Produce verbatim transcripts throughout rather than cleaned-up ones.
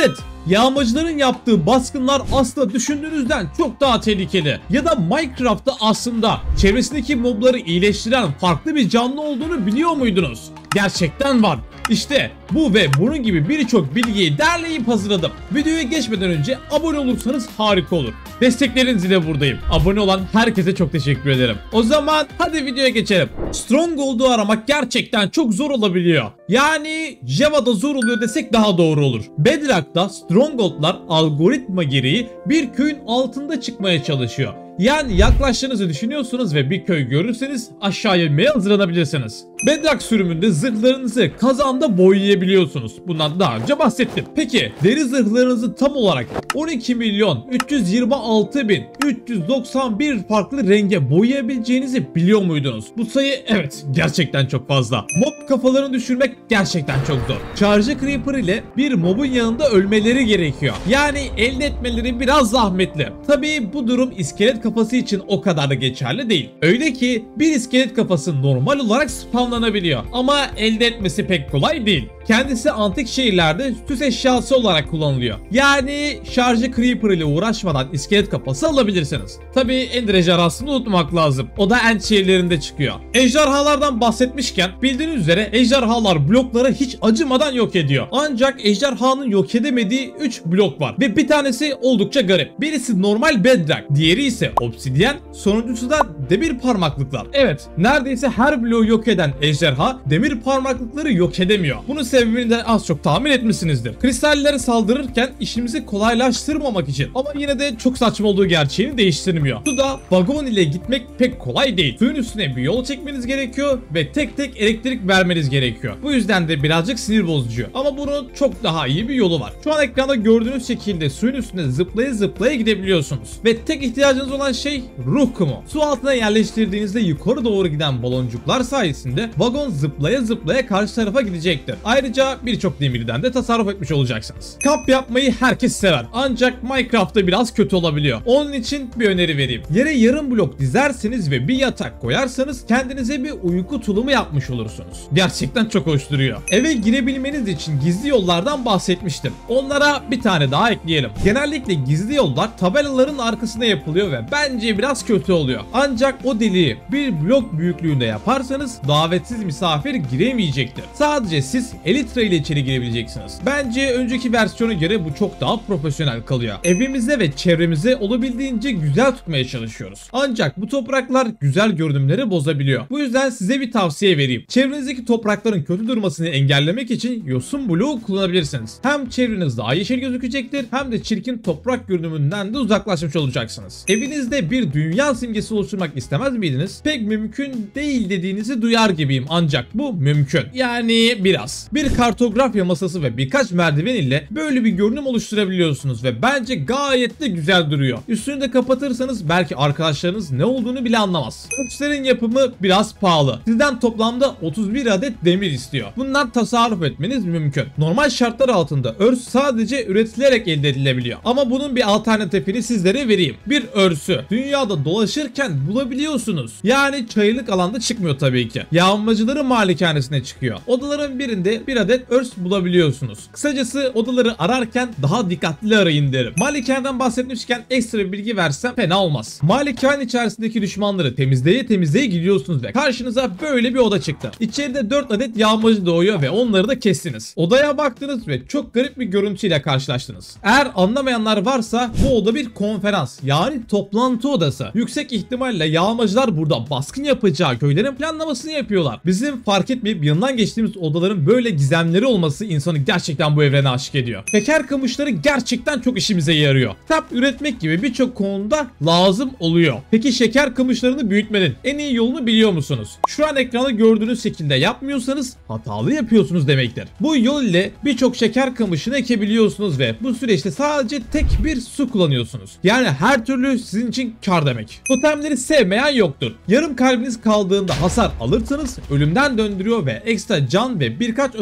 Evet, yağmacıların yaptığı baskınlar aslında düşündüğünüzden çok daha tehlikeli. Ya da Minecraft'ta aslında çevresindeki mobları iyileştiren farklı bir canlı olduğunu biliyor muydunuz? Gerçekten var. İşte bu ve bunun gibi birçok bilgiyi derleyip hazırladım. Videoya geçmeden önce abone olursanız harika olur. Destekleriniz ile buradayım. Abone olan herkese çok teşekkür ederim. O zaman hadi videoya geçelim. Stronghold'u aramak gerçekten çok zor olabiliyor. Yani Java'da zor oluyor desek daha doğru olur. Bedrock'ta Stronghold'lar algoritma gereği bir köyün altında çıkmaya çalışıyor. Yani yaklaştığınızı düşünüyorsunuz ve bir köy görürseniz aşağıya inmeye hazırlanabilirsiniz. Bedrock sürümünde zırhlarınızı kazanda boyayabiliyorsunuz. Bundan daha önce bahsettim. Peki deri zırhlarınızı tam olarak on iki milyon üç yüz yirmi altı bin üç yüz doksan bir farklı renge boyayabileceğinizi biliyor muydunuz? Bu sayı evet gerçekten çok fazla. Mob kafalarını düşürmek gerçekten çok zor. Charge Creeper ile bir mobun yanında ölmeleri gerekiyor. Yani elde etmeleri biraz zahmetli. Tabii bu durum iskelet kafası için o kadar da geçerli değil. Öyle ki bir iskelet kafası normal olarak spamlanabiliyor ama elde etmesi pek kolay değil. Kendisi antik şehirlerde süs eşyası olarak kullanılıyor. Yani şarjı Creeper ile uğraşmadan iskelet kafası alabilirsiniz. Tabi Ender ejderhasını unutmamak lazım. O da End şehirlerinde çıkıyor. Ejderhalardan bahsetmişken bildiğiniz üzere ejderhalar blokları hiç acımadan yok ediyor. Ancak ejderhanın yok edemediği üç blok var ve bir tanesi oldukça garip. Birisi normal bedrock, diğeri ise obsidyen, sonuncusu da demir parmaklıklar. Evet, neredeyse her bloğu yok eden ejderha demir parmaklıkları yok edemiyor. Bunu sebebini de az çok tahmin etmişsinizdir. Kristallere saldırırken işimizi kolaylaştırmamak için ama yine de çok saçma olduğu gerçeğini değiştirmiyor. Suda vagon ile gitmek pek kolay değil. Suyun üstüne bir yol çekmeniz gerekiyor ve tek tek elektrik vermeniz gerekiyor. Bu yüzden de birazcık sinir bozucu. Ama bunun çok daha iyi bir yolu var. Şu an ekranda gördüğünüz şekilde suyun üstüne zıplaya zıplaya gidebiliyorsunuz. Ve tek ihtiyacınız olan şey ruh kumu. Su altına yerleştirdiğinizde yukarı doğru giden baloncuklar sayesinde vagon zıplaya zıplaya karşı tarafa gidecektir. Ayrıca birçok demirden de tasarruf etmiş olacaksınız. Kamp yapmayı herkes sever. Ancak Minecraft'ta biraz kötü olabiliyor. Onun için bir öneri vereyim. Yere yarım blok dizerseniz ve bir yatak koyarsanız kendinize bir uyku tulumu yapmış olursunuz. Gerçekten çok hoş duruyor. Eve girebilmeniz için gizli yollardan bahsetmiştim. Onlara bir tane daha ekleyelim. Genellikle gizli yollar tabelaların arkasında yapılıyor ve bence biraz kötü oluyor. Ancak o deliği bir blok büyüklüğünde yaparsanız davetsiz misafir giremeyecektir. Sadece siz Elytra ile içeri girebileceksiniz. Bence önceki versiyona göre bu çok daha profesyonel kalıyor. Evimize ve çevremize olabildiğince güzel tutmaya çalışıyoruz. Ancak bu topraklar güzel görünümleri bozabiliyor. Bu yüzden size bir tavsiye vereyim. Çevrenizdeki toprakların kötü durmasını engellemek için yosun bloğu kullanabilirsiniz. Hem çevreniz daha yeşil gözükecektir hem de çirkin toprak görünümünden de uzaklaşmış olacaksınız. Evinizde bir dünya simgesi oluşturmak istemez miydiniz? Pek mümkün değil dediğinizi duyar gibiyim ancak bu mümkün. Yani biraz. Bir kartografya masası ve birkaç merdiven ile böyle bir görünüm oluşturabiliyorsunuz ve bence gayet de güzel duruyor. Üstünü de kapatırsanız belki arkadaşlarınız ne olduğunu bile anlamaz. Örslerin yapımı biraz pahalı. Sizden toplamda otuz bir adet demir istiyor. Bundan tasarruf etmeniz mümkün. Normal şartlar altında örs sadece üretilerek elde edilebiliyor. Ama bunun bir alternatifini sizlere vereyim. Bir örsü dünyada dolaşırken bulabiliyorsunuz. Yani çayırlık alanda çıkmıyor tabii ki. Yağmacıların malikanesine çıkıyor. Odaların birinde bir adet örs bulabiliyorsunuz. Kısacası odaları ararken daha dikkatli arayın derim. Malikaneden bahsetmişken ekstra bir bilgi versem fena olmaz. Malikane içerisindeki düşmanları temizleye temizleye gidiyorsunuz ve karşınıza böyle bir oda çıktı. İçeride dört adet yağmacı doğuyor ve onları da kestiniz. Odaya baktınız ve çok garip bir görüntüyle karşılaştınız. Eğer anlamayanlar varsa bu oda bir konferans yani toplantı odası. Yüksek ihtimalle yağmacılar burada baskın yapacağı köylerin planlamasını yapıyorlar. Bizim fark etmeyip yanından geçtiğimiz odaların böyle gizemleri olması insanı gerçekten bu evrene aşık ediyor. Şeker kamışları gerçekten çok işimize yarıyor. Kitap üretmek gibi birçok konuda lazım oluyor. Peki şeker kamışlarını büyütmenin en iyi yolunu biliyor musunuz? Şu an ekranda gördüğünüz şekilde yapmıyorsanız hatalı yapıyorsunuz demektir. Bu yol ile birçok şeker kamışını ekebiliyorsunuz ve bu süreçte sadece tek bir su kullanıyorsunuz. Yani her türlü sizin için kar demek. Totemleri sevmeyen yoktur. Yarım kalbiniz kaldığında hasar alırsanız ölümden döndürüyor ve ekstra can ve birkaç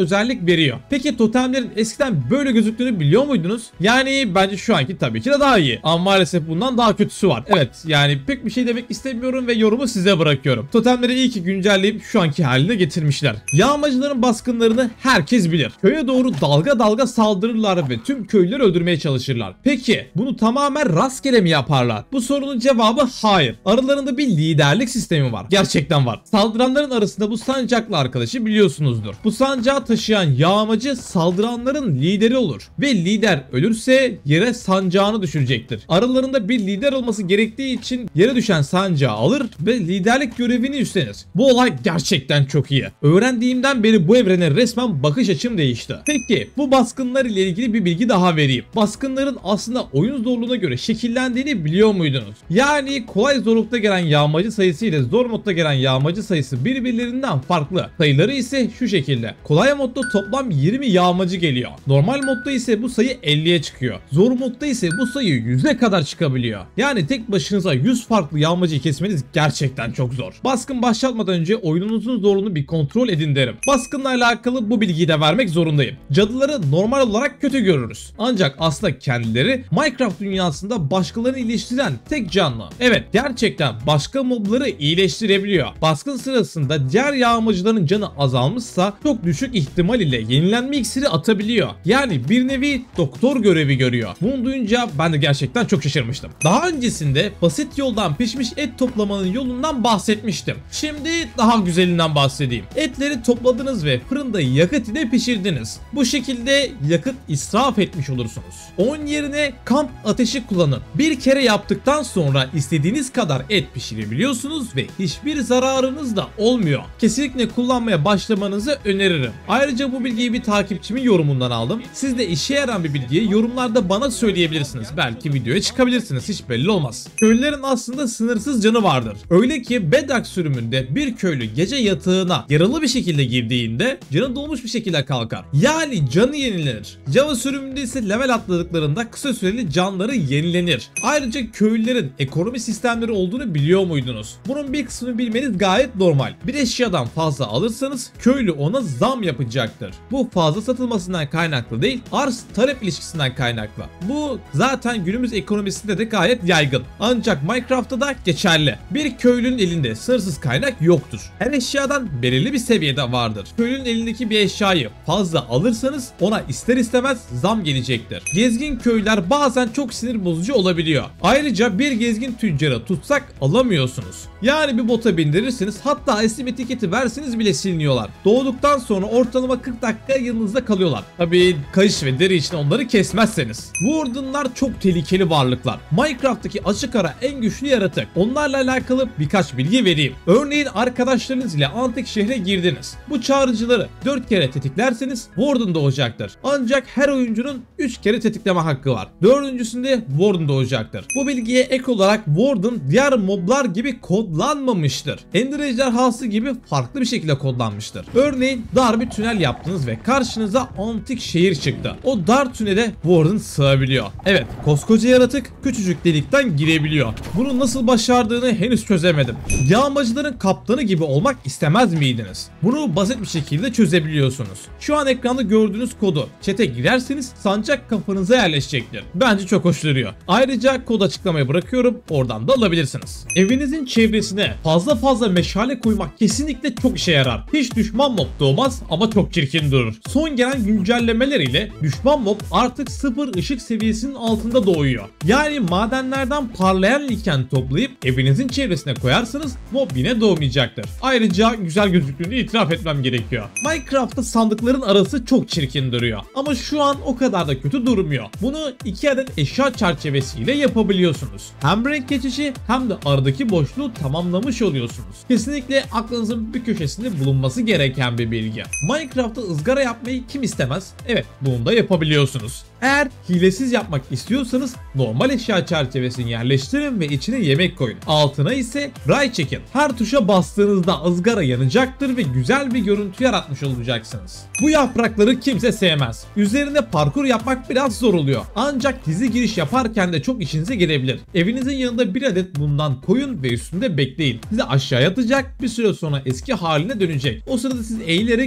özellik veriyor. Peki totemlerin eskiden böyle gözüktüğünü biliyor muydunuz? Yani bence şu anki tabii ki de daha iyi. Ama maalesef bundan daha kötüsü var. Evet, yani pek bir şey demek istemiyorum ve yorumu size bırakıyorum. Totemleri iyi ki güncelleyip şu anki haline getirmişler. Yağmacıların baskınlarını herkes bilir. Köye doğru dalga dalga saldırırlar ve tüm köylüleri öldürmeye çalışırlar. Peki bunu tamamen rastgele mi yaparlar? Bu sorunun cevabı hayır. Aralarında bir liderlik sistemi var. Gerçekten var. Saldıranların arasında bu sancaklı arkadaşı biliyorsunuzdur. Bu sancağı taşıyan yağmacı saldıranların lideri olur. Ve lider ölürse yere sancağını düşürecektir. Aralarında bir lider olması gerektiği için yere düşen sancağı alır ve liderlik görevini üstlenir. Bu olay gerçekten çok iyi. Öğrendiğimden beri bu evrene resmen bakış açım değişti. Peki bu baskınlar ile ilgili bir bilgi daha vereyim. Baskınların aslında oyun zorluğuna göre şekillendiğini biliyor muydunuz? Yani kolay zorlukta gelen yağmacı sayısı ile zor modda gelen yağmacı sayısı birbirlerinden farklı. Sayıları ise şu şekilde. Kolay modda toplam yirmi yağmacı geliyor. Normal modda ise bu sayı elliye çıkıyor. Zor modda ise bu sayı yüze kadar çıkabiliyor. Yani tek başınıza yüz farklı yağmacıyı kesmeniz gerçekten çok zor. Baskın başlatmadan önce oyununuzun zorluğunu bir kontrol edin derim. Baskınla alakalı bu bilgiyi de vermek zorundayım. Cadıları normal olarak kötü görürüz. Ancak aslında kendileri Minecraft dünyasında başkalarını iyileştiren tek canlı. Evet, gerçekten başka mobları iyileştirebiliyor. Baskın sırasında diğer yağmacıların canı azalmışsa çok düşük ihtimal ile yenilenme iksiri atabiliyor. Yani bir nevi doktor görevi görüyor. Bunu duyunca ben de gerçekten çok şaşırmıştım. Daha öncesinde basit yoldan pişmiş et toplamanın yolundan bahsetmiştim. Şimdi daha güzelinden bahsedeyim. Etleri topladınız ve fırında yakıt ile pişirdiniz. Bu şekilde yakıt israf etmiş olursunuz. Onun yerine kamp ateşi kullanın. Bir kere yaptıktan sonra istediğiniz kadar et pişirebiliyorsunuz ve hiçbir zararınız da olmuyor. Kesinlikle kullanmaya başlamanızı öneririm. Ayrıca bu bilgiyi bir takipçimin yorumundan aldım. Siz de işe yarayan bir bilgiyi yorumlarda bana söyleyebilirsiniz. Belki videoya çıkabilirsiniz, hiç belli olmaz. Köylülerin aslında sınırsız canı vardır. Öyle ki Bedrock sürümünde bir köylü gece yatağına yaralı bir şekilde girdiğinde canı dolmuş bir şekilde kalkar. Yani canı yenilenir. Java sürümünde ise level atladıklarında kısa süreli canları yenilenir. Ayrıca köylülerin ekonomi sistemleri olduğunu biliyor muydunuz? Bunun bir kısmını bilmeniz gayet normal. Bir eşyadan fazla alırsanız köylü ona zam yapacaktır. Bu fazla satılmasından kaynaklı değil, arz talep ilişkisinden kaynaklı. Bu zaten günümüz ekonomisinde de gayet yaygın. Ancak Minecraft'ta da geçerli. Bir köylünün elinde sınırsız kaynak yoktur. Her eşyadan belirli bir seviyede vardır. Köylünün elindeki bir eşyayı fazla alırsanız ona ister istemez zam gelecektir. Gezgin köylüler bazen çok sinir bozucu olabiliyor. Ayrıca bir gezgin tüccarı tutsak alamıyorsunuz. Yani bir bota bindirirsiniz, hatta isim etiketi verseniz bile siliniyorlar. Doğduktan sonra ortalama kırk dakika yanınızda kalıyorlar. Tabii kayış ve deri için onları kesmezseniz. Warden'lar çok tehlikeli varlıklar. Minecraft'taki açık ara en güçlü yaratık. Onlarla alakalı birkaç bilgi vereyim. Örneğin arkadaşlarınız ile antik şehre girdiniz. Bu çağrıcıları dört kere tetiklerseniz Warden doğacaktır. Ancak her oyuncunun üç kere tetikleme hakkı var. dördüncüsünde Warden doğacaktır. Bu bilgiye ek olarak Warden diğer moblar gibi kodlanmamıştır. Ender ejderhası gibi farklı bir şekilde kodlanmıştır. Örneğin dar bir tünel yaptınız ve karşınıza antik şehir çıktı. O dar tünele Warden sığabiliyor. Evet, koskoca yaratık küçücük delikten girebiliyor. Bunu nasıl başardığını henüz çözemedim. Yağmacıların kaptanı gibi olmak istemez miydiniz? Bunu basit bir şekilde çözebiliyorsunuz. Şu an ekranda gördüğünüz kodu chat'e girerseniz sancak kafanıza yerleşecektir. Bence çok hoş duruyor. Ayrıca kod açıklamaya bırakıyorum, oradan da alabilirsiniz. Evinizin çevresine fazla fazla meşale koymak kesinlikle çok işe yarar. Hiç düşman mob doğmaz ama çok çirkin durur. Son gelen güncellemeler ile düşman mob artık sıfır ışık seviyesinin altında doğuyor. Yani madenlerden parlayan liken toplayıp evinizin çevresine koyarsanız mob yine doğmayacaktır. Ayrıca güzel gözüktüğünü itiraf etmem gerekiyor. Minecraft'ta sandıkların arası çok çirkin duruyor. Ama şu an o kadar da kötü durmuyor. Bunu iki adet eşya çerçevesiyle yapabiliyorsunuz. Hem renk geçişi hem de aradaki boşluğu tamamlamış oluyorsunuz. Kesinlikle aklınızın bir köşesinde bulunması gereken bir bilgi. Minecraft'ta ızgara yapmayı kim istemez? Evet, bunu da yapabiliyorsunuz. Eğer hilesiz yapmak istiyorsanız normal eşya çerçevesini yerleştirin ve içine yemek koyun. Altına ise ray çekin. Her tuşa bastığınızda ızgara yanacaktır ve güzel bir görüntü yaratmış olacaksınız. Bu yaprakları kimse sevmez. Üzerine parkur yapmak biraz zor oluyor. Ancak gizli giriş yaparken de çok işinize gelebilir. Evinizin yanında bir adet bundan koyun ve üstünde bekleyin. Size aşağıya atacak, bir süre sonra eski haline dönecek. O sırada siz eğilerek evinizi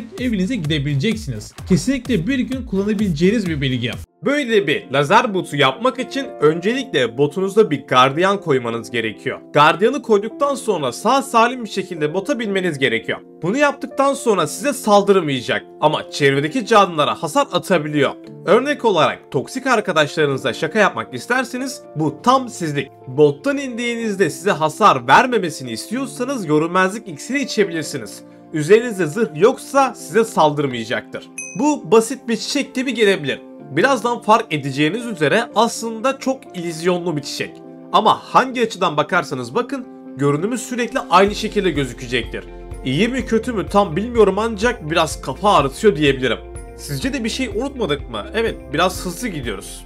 istediğinize gidebileceksiniz. Kesinlikle bir gün kullanabileceğiniz bir bilgi. Böyle bir lazer botu yapmak için öncelikle botunuzda bir gardiyan koymanız gerekiyor. Gardiyanı koyduktan sonra sağ salim bir şekilde bota binmeniz gerekiyor. Bunu yaptıktan sonra size saldırmayacak ama çevredeki canlılara hasar atabiliyor. Örnek olarak toksik arkadaşlarınızla şaka yapmak isterseniz bu tam sizlik. Bottan indiğinizde size hasar vermemesini istiyorsanız görünmezlik iksiri içebilirsiniz. Üzerinizde zırh yoksa size saldırmayacaktır. Bu basit bir çiçek gibi gelebilir. Birazdan fark edeceğiniz üzere aslında çok illüzyonlu bir çiçek. Ama hangi açıdan bakarsanız bakın görünümü sürekli aynı şekilde gözükecektir. İyi mi kötü mü tam bilmiyorum ancak biraz kafa ağrıtıyor diyebilirim. Sizce de bir şey unutmadık mı? Evet, biraz hızlı gidiyoruz.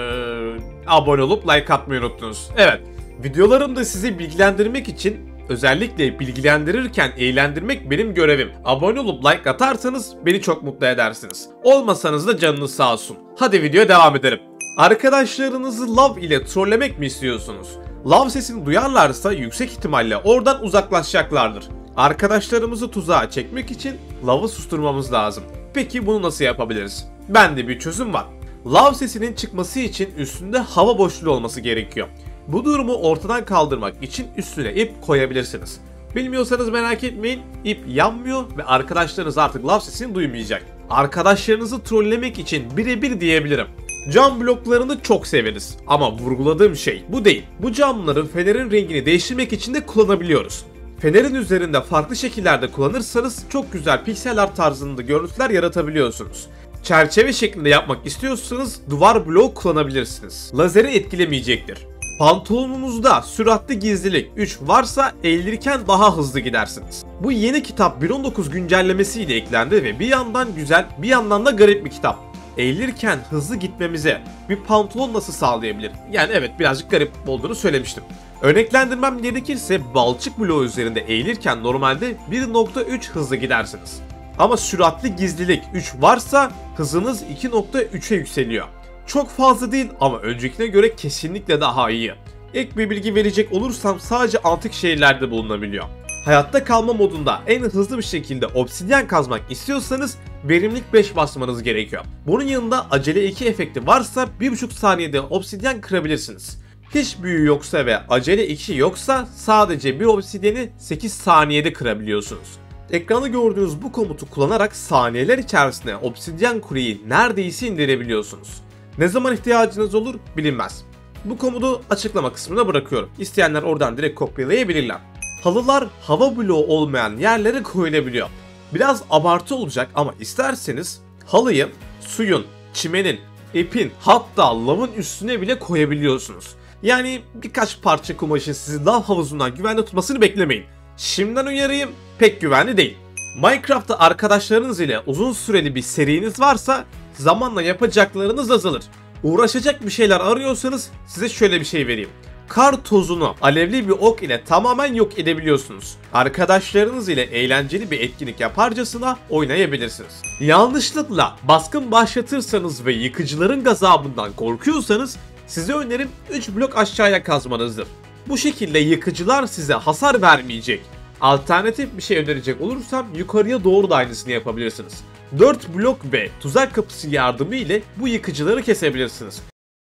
Ee, abone olup like atmayı unuttunuz. Evet, videolarımda sizi bilgilendirmek için, özellikle bilgilendirirken eğlendirmek benim görevim. Abone olup like atarsanız beni çok mutlu edersiniz. Olmasanız da canınız sağ olsun. Hadi videoya devam edelim. Arkadaşlarınızı lav ile trollemek mi istiyorsunuz? Lav sesini duyarlarsa yüksek ihtimalle oradan uzaklaşacaklardır. Arkadaşlarımızı tuzağa çekmek için lavı susturmamız lazım. Peki bunu nasıl yapabiliriz? Bende bir çözüm var. Lav sesinin çıkması için üstünde hava boşluğu olması gerekiyor. Bu durumu ortadan kaldırmak için üstüne ip koyabilirsiniz. Bilmiyorsanız merak etmeyin, ip yanmıyor ve arkadaşlarınız artık lav sesini duymayacak. Arkadaşlarınızı trollemek için birebir diyebilirim. Cam bloklarını çok severiz ama vurguladığım şey bu değil. Bu camların fenerin rengini değiştirmek için de kullanabiliyoruz. Fenerin üzerinde farklı şekillerde kullanırsanız çok güzel piksel art tarzında görüntüler yaratabiliyorsunuz. Çerçeve şeklinde yapmak istiyorsanız duvar bloğu kullanabilirsiniz. Lazeri etkilemeyecektir. Pantolonunuzda süratli gizlilik üç varsa eğilirken daha hızlı gidersiniz. Bu yeni kitap bir nokta on dokuz güncellemesiyle eklendi ve bir yandan güzel bir yandan da garip bir kitap. Eğilirken hızlı gitmemize bir pantolon nasıl sağlayabilir? Yani evet, birazcık garip olduğunu söylemiştim. Örneklendirmem gerekirse balçık bloğu üzerinde eğilirken normalde bir nokta üç hızlı gidersiniz. Ama süratli gizlilik üç varsa hızınız iki nokta üçe yükseliyor. Çok fazla değil ama öncekine göre kesinlikle daha iyi. Ek bir bilgi verecek olursam sadece antik şehirlerde bulunabiliyor. Hayatta kalma modunda en hızlı bir şekilde obsidyen kazmak istiyorsanız verimlilik beş basmanız gerekiyor. Bunun yanında acele iki efekti varsa bir buçuk saniyede obsidyen kırabilirsiniz. Hiç büyü yoksa ve acele iki yoksa sadece bir obsidyeni sekiz saniyede kırabiliyorsunuz. Ekranda gördüğünüz bu komutu kullanarak saniyeler içerisinde obsidyen kuleyi neredeyse indirebiliyorsunuz. Ne zaman ihtiyacınız olur bilinmez. Bu komutu açıklama kısmına bırakıyorum. İsteyenler oradan direkt kopyalayabilirler. Halılar hava bloğu olmayan yerlere koyulabiliyor. Biraz abartı olacak ama isterseniz halıyı suyun, çimenin, ipin hatta lavın üstüne bile koyabiliyorsunuz. Yani birkaç parça kumaşı sizi lav havuzundan güvende tutmasını beklemeyin. Şimdiden uyarayım, pek güvenli değil. Minecraft'ta arkadaşlarınız ile uzun süreli bir seriniz varsa zamanla yapacaklarınız azalır. Uğraşacak bir şeyler arıyorsanız size şöyle bir şey vereyim. Kar tozunu alevli bir ok ile tamamen yok edebiliyorsunuz. Arkadaşlarınız ile eğlenceli bir etkinlik yaparcasına oynayabilirsiniz. Yanlışlıkla baskın başlatırsanız ve yıkıcıların gazabından korkuyorsanız size önerim üç blok aşağıya kazmanızdır. Bu şekilde yıkıcılar size hasar vermeyecek. Alternatif bir şey önerecek olursam yukarıya doğru da aynısını yapabilirsiniz. dört blok ve tuzak kapısı yardımı ile bu yıkıcıları kesebilirsiniz.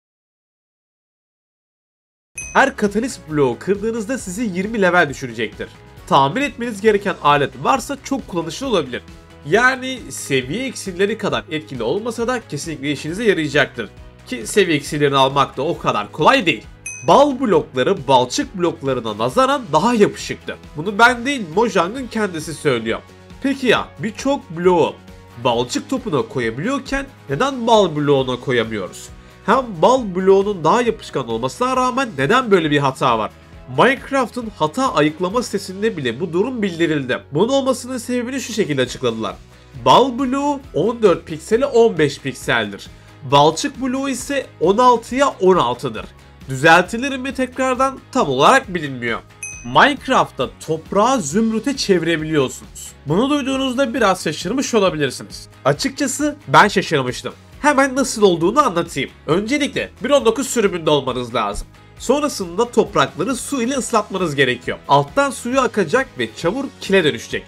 Her katalist bloğu kırdığınızda sizi yirmi level düşürecektir. Tamir etmeniz gereken alet varsa çok kullanışlı olabilir. Yani seviye iksirleri kadar etkili olmasa da kesinlikle işinize yarayacaktır. Ki seviye iksirlerini almak da o kadar kolay değil. Bal blokları balçık bloklarına nazaran daha yapışıktı. Bunu ben değil Mojang'ın kendisi söylüyor. Peki ya birçok bloğu balçık topuna koyabiliyorken neden bal bloğuna koyamıyoruz? Hem bal bloğunun daha yapışkan olmasına rağmen neden böyle bir hata var? Minecraft'ın hata ayıklama sitesinde bile bu durum bildirildi. Bunun olmasının sebebini şu şekilde açıkladılar. Bal bloğu on dört piksele on beş pikseldir. Balçık bloğu ise on altıya on altıdır. Düzeltilir mi tekrardan tam olarak bilinmiyor. Minecraft'ta toprağı zümrüte çevirebiliyorsunuz. Bunu duyduğunuzda biraz şaşırmış olabilirsiniz. Açıkçası ben şaşırmıştım. Hemen nasıl olduğunu anlatayım. Öncelikle bir nokta on dokuz sürümünde olmanız lazım. Sonrasında toprakları su ile ıslatmanız gerekiyor. Alttan suyu akacak ve çamur kile dönüşecek.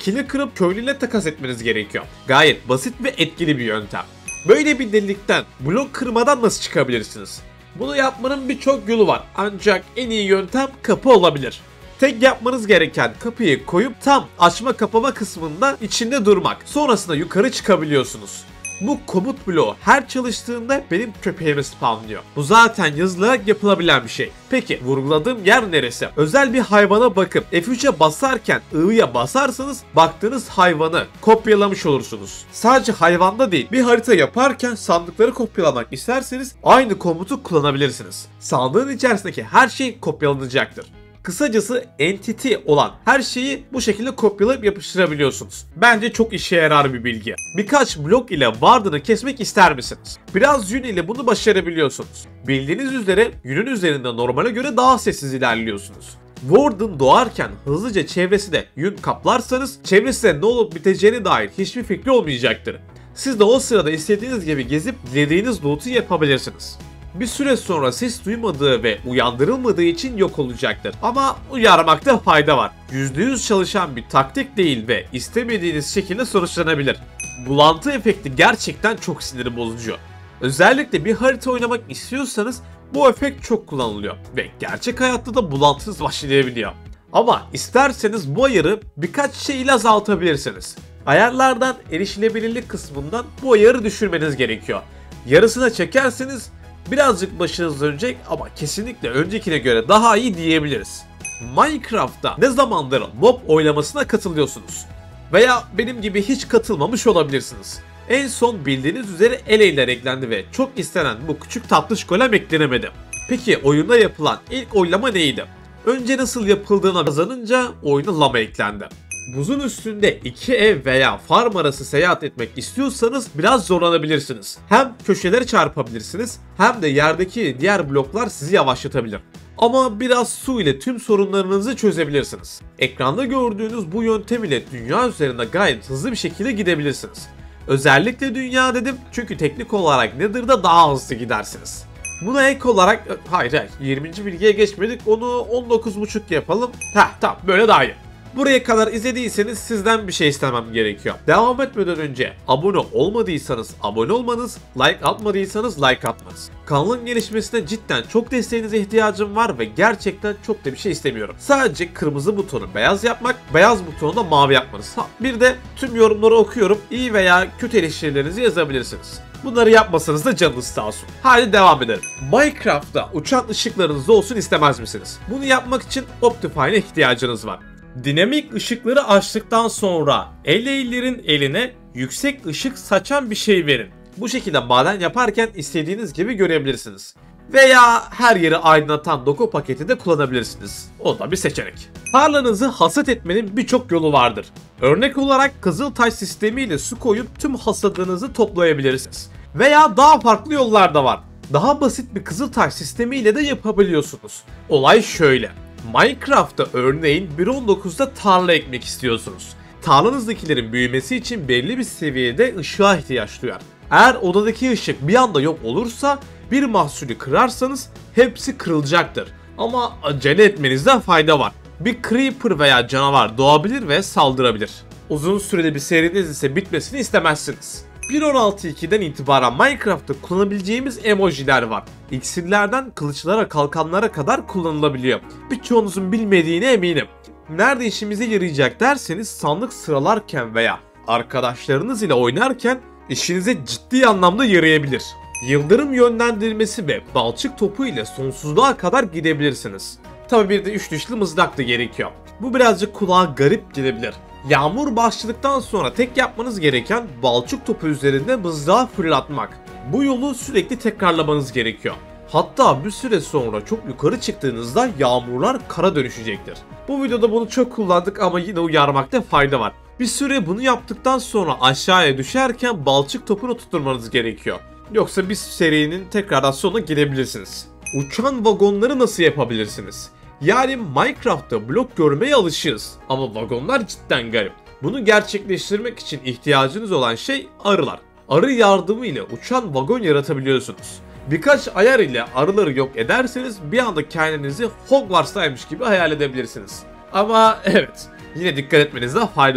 kili kırıp köylüyle takas etmeniz gerekiyor. Gayet basit ve etkili bir yöntem. Böyle bir delikten blok kırmadan nasıl çıkabilirsiniz? Bunu yapmanın birçok yolu var ancak en iyi yöntem kapı olabilir. Tek yapmanız gereken kapıyı koyup tam açma kapama kısmında içinde durmak. Sonrasında yukarı çıkabiliyorsunuz. Bu komut bloğu her çalıştığında benim köpeğimi spawnlıyor. Bu zaten yazılarak yapılabilen bir şey. Peki vurguladığım yer neresi? Özel bir hayvana bakıp F üç'e basarken I'ya basarsanız baktığınız hayvanı kopyalamış olursunuz. Sadece hayvanda değil, bir harita yaparken sandıkları kopyalamak isterseniz aynı komutu kullanabilirsiniz. Sandığın içerisindeki her şey kopyalanacaktır. Kısacası entity olan her şeyi bu şekilde kopyalayıp yapıştırabiliyorsunuz. Bence çok işe yarar bir bilgi. Birkaç blok ile Warden'ı kesmek ister misiniz? Biraz yün ile bunu başarabiliyorsunuz. Bildiğiniz üzere yünün üzerinde normale göre daha sessiz ilerliyorsunuz. Warden doğarken hızlıca çevresi de yün kaplarsanız çevresinde ne olup biteceğine dair hiçbir fikri olmayacaktır. Siz de o sırada istediğiniz gibi gezip dilediğiniz loot'u yapabilirsiniz. Bir süre sonra ses duymadığı ve uyandırılmadığı için yok olacaktır. Ama uyarmakta fayda var. yüzde yüz çalışan bir taktik değil ve istemediğiniz şekilde sonuçlanabilir. Bulantı efekti gerçekten çok sinir bozucu. Özellikle bir harita oynamak istiyorsanız bu efekt çok kullanılıyor ve gerçek hayatta da bulantınız başlayabiliyor. Ama isterseniz bu ayarı birkaç şey ile azaltabilirsiniz. Ayarlardan erişilebilirlik kısmından bu ayarı düşürmeniz gerekiyor. Yarısına çekerseniz birazcık başınız dönecek ama kesinlikle öncekine göre daha iyi diyebiliriz. Minecraft'ta ne zamandır mob oylamasına katılıyorsunuz? Veya benim gibi hiç katılmamış olabilirsiniz. En son bildiğiniz üzere eleyler eklendi ve çok istenen bu küçük tatlış golem eklenemedi. Peki oyunda yapılan ilk oylama neydi? Önce nasıl yapıldığına kazanınca oyuna lama eklendi. Buzun üstünde iki ev veya farm arası seyahat etmek istiyorsanız biraz zorlanabilirsiniz. Hem köşeleri çarpabilirsiniz hem de yerdeki diğer bloklar sizi yavaşlatabilir. Ama biraz su ile tüm sorunlarınızı çözebilirsiniz. Ekranda gördüğünüz bu yöntem ile dünya üzerinde gayet hızlı bir şekilde gidebilirsiniz. Özellikle dünya dedim çünkü teknik olarak Nether'da daha hızlı gidersiniz. Buna ek olarak hayır hayır yirminci bilgiye geçmedik, onu on dokuz buçuk yapalım. Heh tamam, böyle daha iyi. Buraya kadar izlediyseniz sizden bir şey istemem gerekiyor. Devam etmeden önce abone olmadıysanız abone olmanız, like atmadıysanız like atmanız. Kanalın gelişmesine cidden çok desteğinize ihtiyacım var ve gerçekten çok da bir şey istemiyorum. Sadece kırmızı butonu beyaz yapmak, beyaz butonu da mavi yapmanız. Ha, bir de tüm yorumları okuyorum, iyi veya kötü eleştirilerinizi yazabilirsiniz. Bunları yapmasanız da canınız sağ olsun. Hadi devam edelim. Minecraft'ta uçan ışıklarınız olsun istemez misiniz? Bunu yapmak için Optifine'e ihtiyacınız var. Dinamik ışıkları açtıktan sonra eleylerin eline yüksek ışık saçan bir şey verin. Bu şekilde maden yaparken istediğiniz gibi görebilirsiniz. Veya her yeri aydınlatan doku paketi de kullanabilirsiniz. O da bir seçenek. Tarlanızı hasat etmenin birçok yolu vardır. Örnek olarak Kızıltaş sistemiyle su koyup tüm hasadınızı toplayabilirsiniz. Veya daha farklı yollar da var. Daha basit bir Kızıltaş sistemiyle de yapabiliyorsunuz. Olay şöyle. Minecraft'ta örneğin bir nokta on dokuzda tarla ekmek istiyorsunuz. Tarlanızdakilerin büyümesi için belli bir seviyede ışığa ihtiyaç duyar. Eğer odadaki ışık bir anda yok olursa bir mahsulü kırarsanız hepsi kırılacaktır. Ama acele etmenizde fayda var. Bir creeper veya canavar doğabilir ve saldırabilir. Uzun süreli bir seriniz ise bitmesini istemezsiniz. bir nokta on altı nokta iki'den itibaren Minecraft'ta kullanabileceğimiz emojiler var. İksirlerden kılıçlara, kalkanlara kadar kullanılabiliyor. Birçoğunuzun bilmediğine eminim. Nerede işimize yarayacak derseniz sandık sıralarken veya arkadaşlarınız ile oynarken işinize ciddi anlamda yarayabilir. Yıldırım yönlendirmesi ve balçık topu ile sonsuzluğa kadar gidebilirsiniz. Tabi bir de üç dişli mızrak da gerekiyor. Bu birazcık kulağa garip gelebilir. Yağmur başladıktan sonra tek yapmanız gereken balçık topu üzerinde mızrağı fırlatmak. Bu yolu sürekli tekrarlamanız gerekiyor. Hatta bir süre sonra çok yukarı çıktığınızda yağmurlar kara dönüşecektir. Bu videoda bunu çok kullandık ama yine uyarmakta fayda var. Bir süre bunu yaptıktan sonra aşağıya düşerken balçık topunu tutturmanız gerekiyor. Yoksa bir serinin tekrardan sonuna girebilirsiniz. Uçan vagonları nasıl yapabilirsiniz? Yani Minecraft'ta blok görmeye alışığız ama vagonlar cidden garip. Bunu gerçekleştirmek için ihtiyacınız olan şey arılar. Arı yardımıyla uçan vagon yaratabiliyorsunuz. Birkaç ayar ile arıları yok ederseniz bir anda kendinizi Hogwarts'taymış gibi hayal edebilirsiniz. Ama evet, yine dikkat etmenizde fayda var.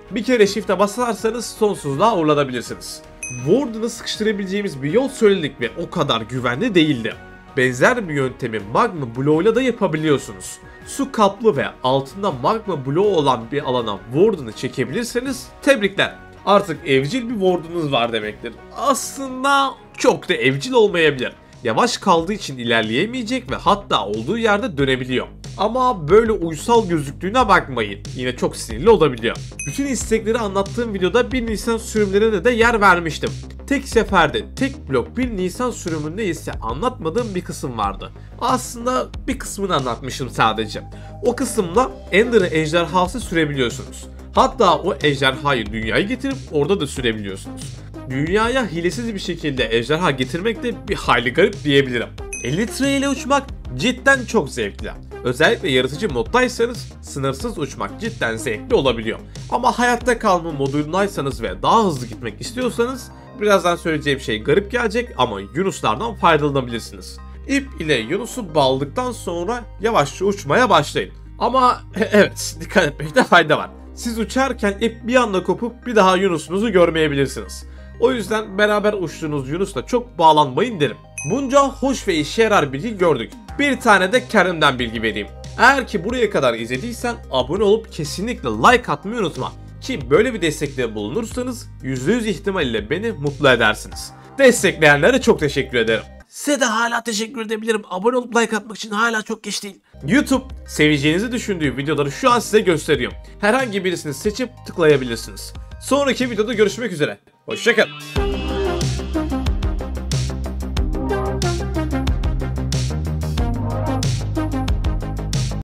Bir kere shift'e basarsanız sonsuzluğa uğurlanabilirsiniz. Warden'ı sıkıştırabileceğimiz bir yol söyledik ve o kadar güvenli değildi. Benzer bir yöntemi magma bloğuyla da yapabiliyorsunuz. Su kaplı ve altında magma bloğu olan bir alana Warden'ı çekebilirseniz tebrikler. Artık evcil bir Warden'ınız var demektir. Aslında çok da evcil olmayabilir. Yavaş kaldığı için ilerleyemeyecek ve hatta olduğu yerde dönebiliyor. Ama böyle uysal gözüktüğüne bakmayın. Yine çok sinirli olabiliyor. Bütün istekleri anlattığım videoda bir Nisan sürümlerine de yer vermiştim. Tek seferde tek blok bir Nisan sürümünde ise anlatmadığım bir kısım vardı. Aslında bir kısmını anlatmışım sadece. O kısımda Ender'ın ejderhası sürebiliyorsunuz. Hatta o ejderhayı dünyaya getirip orada da sürebiliyorsunuz. Dünyaya hilesiz bir şekilde ejderha getirmek de bir hayli garip diyebilirim. Elytra ile uçmak cidden çok zevkli. Özellikle yaratıcı moddaysanız sınırsız uçmak cidden zevkli olabiliyor. Ama hayatta kalma modundaysanız ve daha hızlı gitmek istiyorsanız birazdan söyleyeceğim şey garip gelecek ama Yunuslardan faydalanabilirsiniz. İp ile Yunus'u bağladıktan sonra yavaşça uçmaya başlayın. Ama evet, dikkat etmekte fayda var. Siz uçarken ip bir anda kopup bir daha Yunus'unuzu görmeyebilirsiniz. O yüzden beraber uçtuğunuz Yunus'la çok bağlanmayın derim. Bunca hoş ve işe yarar bilgi gördük. Bir tane de kendimden bilgi vereyim. Eğer ki buraya kadar izlediysen abone olup kesinlikle like atmayı unutma. Ki böyle bir destekte bulunursanız yüzde yüz ihtimal ile beni mutlu edersiniz. Destekleyenlere çok teşekkür ederim. Size de hala teşekkür edebilirim. Abone olup like atmak için hala çok geç değil. YouTube seveceğinizi düşündüğü videoları şu an size gösteriyor. Herhangi birisini seçip tıklayabilirsiniz. Sonraki videoda görüşmek üzere. Hoşça kalın.